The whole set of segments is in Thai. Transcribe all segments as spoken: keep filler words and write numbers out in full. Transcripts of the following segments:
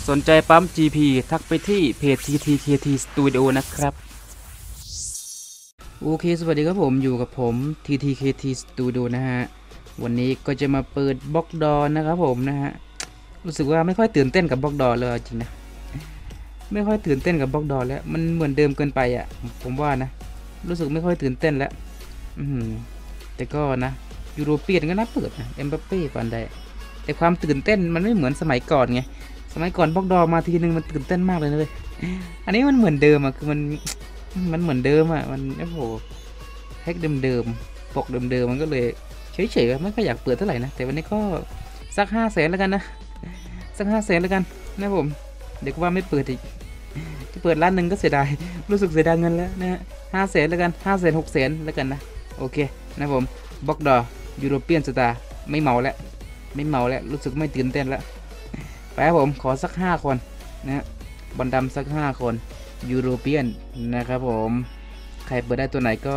สนใจปั๊ม จี พี ทักไปที่เพจ ที ที เค ที Studio นะครับโอเคสวัสดีครับผมอยู่กับผม ที ที เค ที Studio นะฮะวันนี้ก็จะมาเปิดบล็อกดอนะครับผมนะฮะรู้สึกว่าไม่ค่อยตื่นเต้นกับบล็อกดอเลยจริงนะไม่ค่อยตื่นเต้นกับบล็อกดอแล้วมันเหมือนเดิมเกินไปอ่ะผมว่านะรู้สึกไม่ค่อยตื่นเต้นแล้วอืมแต่ก็นะยูโรเปียนก็น่าเปิดนะเอ็มบัปเป้ฟันได้แต่ความตื่นเต้นมันไม่เหมือนสมัยก่อนไงสมัยก่อนบล็อกดอมาทีนึงมันตื่นเต้นมากเลยนะเลยอันนี้มันเหมือนเดิมอ่ะคือมันมันเหมือนเดิมอ่ะมันโอ้โหแฮกเดิมๆปกเดิมๆมันก็เลยเฉยๆไม่ค่อยอยากเปิดเท่าไหร่นะแต่วันนี้ก็สักห้าแสนแล้วกันนะสักห้าแสนแล้วกันนะผมเดี๋ยวก็ว่าไม่เปิดอีกจะเปิดร้านหนึ่งก็เสียดายรู้สึกเสียดายเงินแล้วนะห้าแสนแล้วกันห้าแสนหกแสนแล้วกันนะโอเคนะผมบล็อกดอยูโรเปียนสตาร์ไม่เมาแล้วไม่เมาแล้วรู้สึกไม่ตื่นเต้นแล้วไปครับผมขอสักห้าคนนะบอลดำสักห้าคนยูโรเปียนนะครับผมใครเปิดได้ตัวไหนก็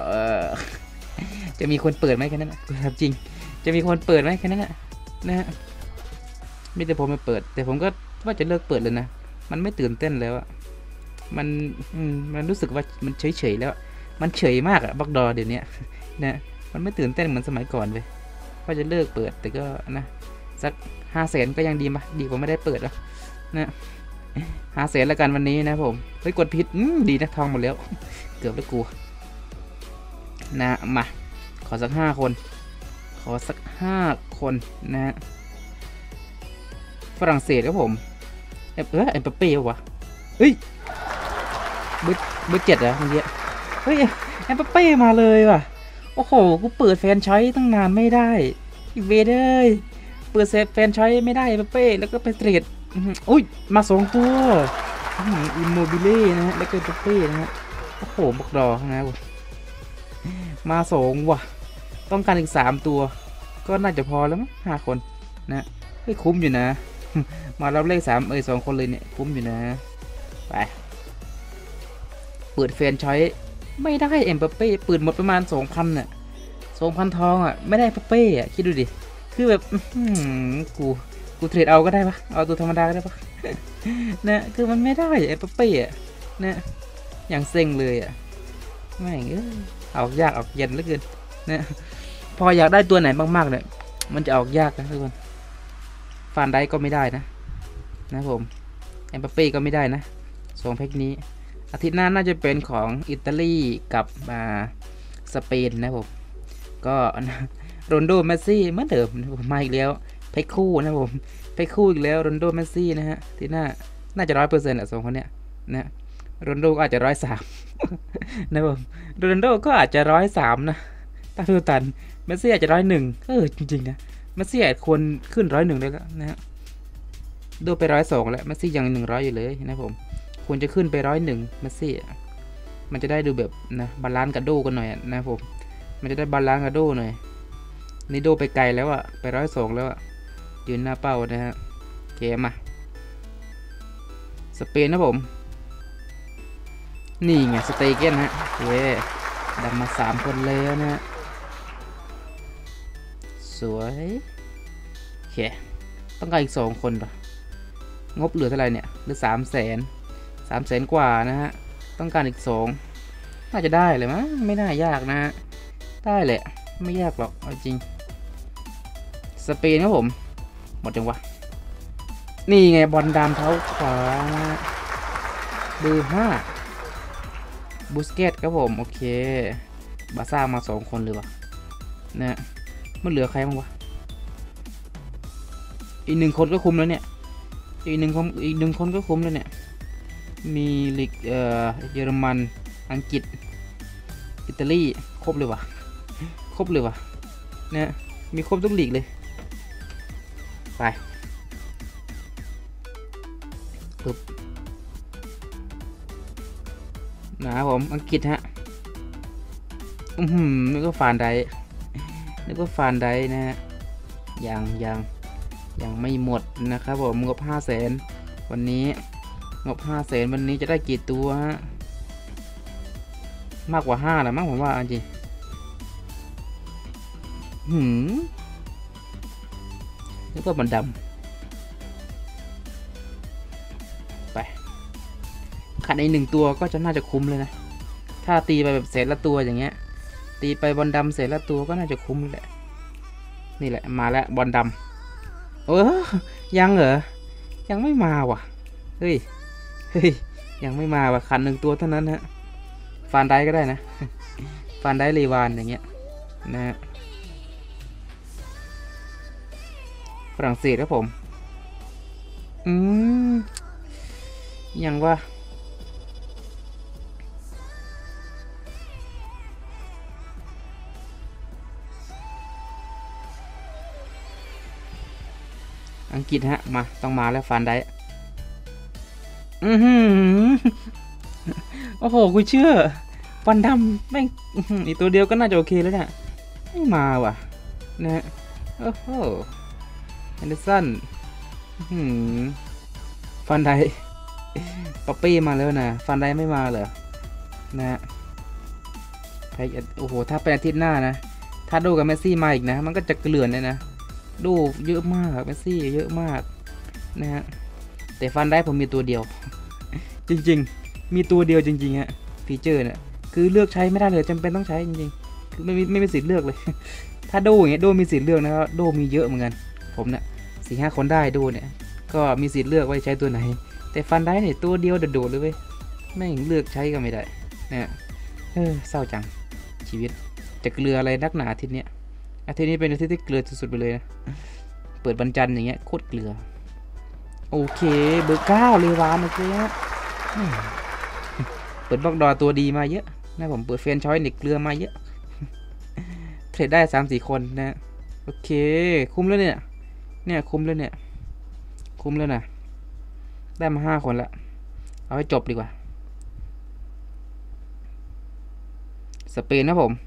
จะมีคนเปิดไหมแค่นั้นครับจริงจะมีคนเปิดไหมแค่นั้นนะฮะไม่แต่ผมมาเปิดแต่ผมก็ว่าจะเลิกเปิดเลยนะมันไม่ตื่นเต้นแล้วอะมันมันรู้สึกว่ามันเฉยเฉยแล้วมันเฉยมากอะบล็อกดอเดี๋ยวนี้นะมันไม่ตื่นเต้นเหมือนสมัยก่อนเลยว่าจะเลิกเปิดแต่ก็นะสักห้าแสนก็ยังดีมาดีกว่าไม่ได้เปิดแล้วนะห้าแสนแล้วกันวันนี้นะผมเฮ้ยกดผิดดีนะทองหมดแล้วเกือบแล้วกูนะมาขอสักห้าคนขอสักห้าคนนะฝรั่งเศสครับผมเออเอ็มบัปเป้วะเฮ้ยเบอร์เบอร์เจ็ดเหรอเมื่อกี้เฮ้ยเอ็มบัปเป้มาเลยว่ะโอ้โหกูเปิดแฟนใช้ตั้งนานไม่ได้อีเวเดยเปิดเซฟแฟนใช้ไม่ได้เอ็มบัปเป้แล้วก็ไปเทรดอุ้ยมาสองตัวอิมโมบิเล่นะฮะแล้วก็เอ็มบัปเป้นะฮะโอ้โหบอกดอนะมาสองว่ะต้องการอีกสามตัวก็น่าจะพอแล้วมั้งห้าคนนะไม่คุ้มอยู่นะมารับเลขสามเอ้ยสองคนเลยเนี่ยคุ้มอยู่นะไปเปิดแฟนช้อยไม่ได้เอ็มบัปเป้เปิดหมดประมาณสองพันน่ะสองพันทองอ่ะไม่ได้เอ็มบัปเป้อ่ะคิดดูดิคือแบบกูกูเทรดเอาก็ได้ปะเอาตัวธรรมดาก็ได้ปะนะคือมันไม่ได้เอ็มบัปเป้อ่ะนะอย่างเซ็งเลยอ่ะไม่เงี้ยเอายากเอาเย็นเหลือเกินนะพออยากได้ตัวไหนมากๆเนี่ยมันจะออกยากนะทุกคนฟานได้ก็ไม่ได้นะนะผมเอ็มบัปเป้ก็ไม่ได้นะสองแพ็คนี้อาทิตย์หน้าน่าจะเป็นของอิตาลีกับมาสเปนนะผมก็โรนโดเมสซี่เหมือนเดิมมาอีกแล้วแพ็คคู่นะผมแพ็คคู่อีกแล้วโรนโดเมสซี่นะฮะที่หน้าน่าจะร้อยเปอร์เซ็นต์อ่ะสองคนเนี้ยนะโรนโดก็อาจจะร้อยสามนะผมโรนโดก็อาจจะร้อยสามนะตาฟิลตันเมสซี่อาจจะร้อยหนึ่งเออจริงๆนะเมสซี่อาจควรขึ้นร้อยหนึ่งได้แล้วนะฮะดูไปร้อยสองแล้วเมสซี่ยังหนึ่งร้อยอยู่เลยนะผมควรจะขึ้นไปร้อยหนึ่งเมสซี่มันจะได้ดูแบบนะบาลานซ์กับโดกันหน่อยนะผมมันจะได้บาลานซ์กับโดหน่อยนี่โดไปไกลแล้วอะไปร้อยสองแล้วอะยืนหน้าเป้านะฮะเกมมาสเปนนะผมนี่ไงสเตเกนฮะโอเคดันมาสามคนเลยนะฮะสวยโอเคต้องการอีกสองคนป่ะงบเหลือเท่าไหร่เนี่ยเหลือสามแสนสามแสนกว่านะฮะต้องการอีกสองน่าจะได้เลยมั้งไม่น่ายากนะได้แหละไม่ยากหรอกเอาจริงสเปนครับผมหมดจังวะนี่ไงบอลดามเท้าขวาเบอร์ห้าบูสเกตครับผมโอเคบาซ่ามาสองคนเลยวะนะมันเหลือใครบ้างวะอีกหนึ่งคนก็คุ้มแล้วเนี่ยอีกหนึ่งคนอีกหนึ่งคนก็คุ้มแล้วเนี่ยมีลีกเอ่อเยอรมันอังกฤษอิตาลีครบเลยวะครบเลยวะเนี่ยมีครบทุกลีกเลยไปปึ๊บนะผมอังกฤษฮะอือหือนึกว่าฟานได้นึกว่าฟานได้นะฮะยังยังยังไม่หมดนะครับผมงบห้าแสนวันนี้งบห้าแสนวันนี้จะได้กี่ตัวฮะมากกว่าห้าแหละมั้งผมว่าจริงหืมนึกว่ามันดำขาดในหนึ่งตัวก็จะน่าจะคุ้มเลยนะถ้าตีไปแบบเศษละตัวอย่างเงี้ยตีไปบอลดำเศษละตัวก็น่าจะคุ้มแหละนี่แหละมาแล้วบอลดำเออยังเหรอยังไม่มาว่ะเฮ้ยเฮ้ยยังไม่มาว่ะขันหนึ่งตัวเท่านั้นฮะฟานได้ก็ได้นะฟานได้เลวานอย่างเงี้ยนะฮะฝรั่งเศสครับผมอืมยังว่าอังกฤษฮะมาต้องมาแล้วฟานได้อือหือโอ้โหกูเชื่อฟันดำแม่งอีกตัวเดียวก็น่าจะโอเคแล้วเนี่ยไม่มาว่ะนะฮะโอ้โหแอนเดอร์สันฟันไดป๊อปปี้มาแล้วนะฟันไดไม่มาเหรอนะฮะโอ้โหถ้าเป็นอาทิตย์หน้านะถ้าดูกับเมสซี่มาอีกนะมันก็จะเกลื่อนเลยนะดูเยอะมากเมสซี่เยอะมากนะฮะแต่ฟันได้ผมมีตัวเดียวจริงๆมีตัวเดียวจริงๆฮะฟีเจอร์เนี่ยคือเลือกใช้ไม่ได้เลยจำเป็นต้องใช้จริงๆคือไม่มีไม่มีสิทธิ์เลือกเลยถ้าโดอย่างเงี้ยโดมีสิทธิ์เลือกนะครับโดมีเยอะเหมือนกันผมเนี่ยสี่ห้าคนได้โดเนี่ยก็มีสิทธิ์เลือกว่าใช้ตัวไหนแต่ฟันได้เนี่ยตัวเดียวโดดๆเลยเว้ยไม่เลือกใช้ก็ไม่ได้เนี่ยเออเศร้าจังชีวิตจะเกลืออะไรนักหนาอาทิตย์เนี้ยอาทิตย์นี้เป็นอาทิตย์ที่เกลือสุดๆไปเลยนะเปิดบรรจันอย่างเงี้ยโคตรเกลือโอเคเบอร์เก้าเลวานโอเคฮะเปิดบล็อกดอตัวดีมาเยอะนะผมเปิดเฟนชอยเด็กเกลือมาเยอะเทรดได้สามสี่คนนะโอเคคุ้มแล้วเนี่ยเนี่ยคุ้มแล้วเนี่ยคุ้มแล้วนะได้มาห้าคนละเอาให้จบดีกว่าสเปนนะผม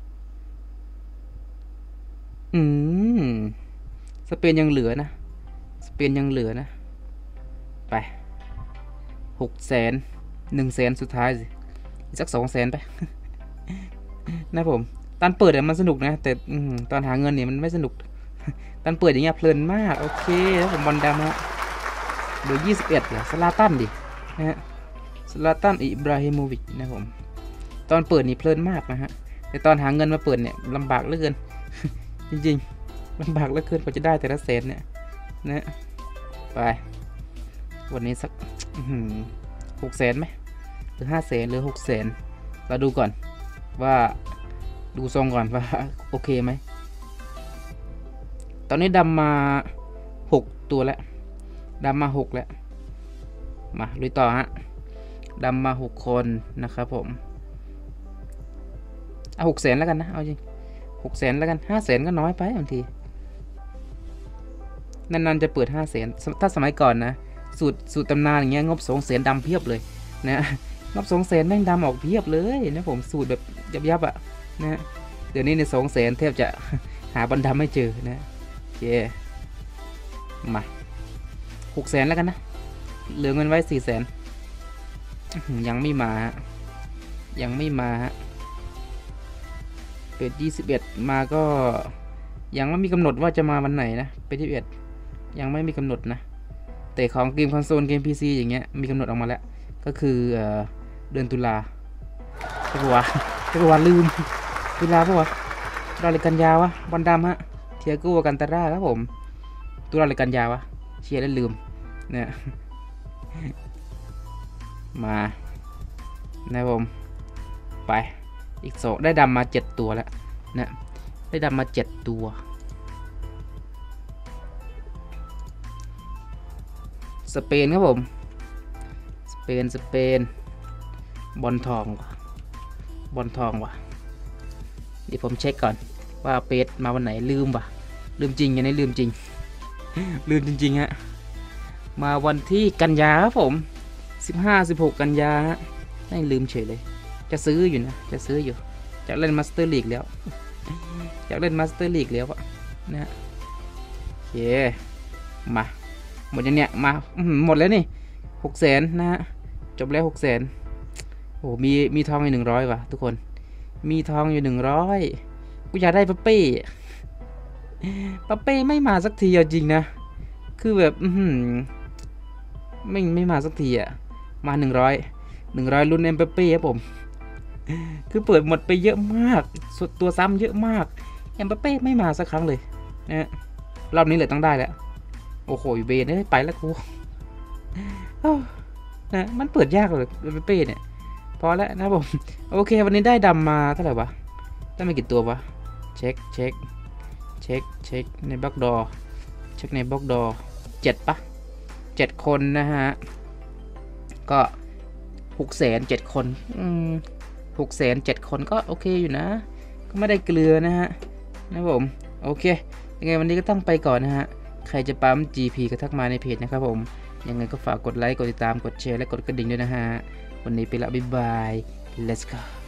อืมสเปนยังเหลือนะสเปนยังเหลือนะไปหกแสนหนึ่งแสนสุดท้ายสิสักสองแสนไปนะผมตอนเปิดเนี่ยมันสนุกนะแต่ตอนหาเงินเนี่ยมันไม่สนุกตอนเปิดอย่างเงี้ยเพลินมากโอเคแล้วผมบอลดำฮะเบอร์ยี่สิบเอ็ดเหรอสลาตันดินะฮะสลาตันอิบราฮิโมวิชนะผมตอนเปิดนี่เพลินมากนะฮะแต่ตอนหาเงินมาเปิดเนี่ยลำบากเหลือเกินจริงๆลำบากเหลือเกินกว่าจะได้แต่ละแสนเนี่ยนะไปวันนี้สักหกแสนไหมหรือห้าแสนหรือหกแสนเราดูก่อนว่าดูทรงก่อนว่าโอเคไหมตอนนี้ดำมาหกตัวแล้วดำมาหกแล้วมาลุยต่อฮะดำมาหกคนนะครับผมเอาหกแสนแล้วกันนะเอาจริงหกแสนแล้วกันห้าแสนก็น้อยไปบางทีนานๆจะเปิดห้าแสนถ้าสมัยก่อนนะสูตรสูตรตำนานอย่างเงี้ยงบสองแสนดำเพียบเลยนะงบสองแสนแม่งดำออกเพียบเลยนะผมสูตรแบบยับๆอ่ะนะเดี๋ยวนี้ในสองแสนแทบจะหาบอลดำไม่เจอนะโอเคมาหกแสนแล้วกันนะเหลือเงินไว้สี่แสนยังไม่มายังไม่มาฮะเป็ดยี่สิบเอ็ดมาก็ยังไม่มีกำหนดว่าจะมาวันไหนนะเป็ดยี่สิบเอ็ดยังไม่มีกำหนดนะแต่ของเกมคอนโซลเกม พี ซี อย่างเงี้ยมีกำหนดออกมาแล้วก็คือเดือนตุลาใช่ปะวะใช่ปะวะลืมตุลาปะวะตุลาหรือกันยาวะบอลดำฮะเทียกูกันตาร่าครับผมตุลาหรือกันยาวะเชียร์แล้วลืมเนี่ยมานะผมไปอีกสองได้ดำมาเจ็ดตัวแล้วนะได้ดำมาเจ็ดตัวสเปนครับผมสเปนสเปนบอลทองว่ะบอลทองว่ะเดี๋ยวผมเช็คก่อนว่าเปดมาวันไหนลืมว่ะลืมจริงอย่างนี้ลืมจริงลืมจริงๆฮะมาวันที่กันยาครับผมสิบห้า สิบหกกันยาไม่ลืมเฉยเลยจะซื้ออยู่นะจะซื้ออยู่จะเล่นมาสเตอร์ลีกแล้วอยากเล่นมาสเตอร์ลีกแล้วอะนะฮะโอเคมาหมดยังเนี่ยมาหมดแล้วนี่หกแสนนะฮะจบแล้วหกแสนโอ้มีมีทองอยู่หนึ่งร้อยว่ะทุกคนมีทองอยู่หนึ่งร้อยกูอยากได้ปั๊ปเป้ปั๊ปเป้ไม่มาสักทีจริงนะคือแบบอืไม่ไม่มาสักทีอะมาหนึ่งร้อยหนึ่งร้อยลุ้นเอ็มเปเป้ครับผมคือเปิดหมดไปเยอะมากสุดตัวซ้ำเยอะมากเอ็มเปเป้ไม่มาสักครั้งเลยนะรอบนี้เลยต้องได้แล้วโอ้โหเบนเอ้ยไปแล้วกูนะมันเปิดยากเลยเอ็มเปเป้เนี่ยพอแล้วนะผมโอเควันนี้ได้ดำมาเท่าไหร่วะได้มากี่ตัววะเช็คเช็คเช็คเช็คในบล็อกดอเช็คในบล็อกดอเจ็ดปะเจ็ดคนนะฮะก็หกแสนเจ็ดคนอืมหกแสนเจ็ดคนก็โอเคอยู่นะก็ไม่ได้เกลือนะฮะนะผมโอเคยังไงวันนี้ก็ต้องไปก่อนนะฮะใครจะปั๊ม จี พี ก็ทักมาในเพจนะครับผมยังไงก็ฝากกดไลค์กดติดตามกดแชร์และกดกระดิ่งด้วยนะฮะวันนี้ไปละบ๊ายบาย let's go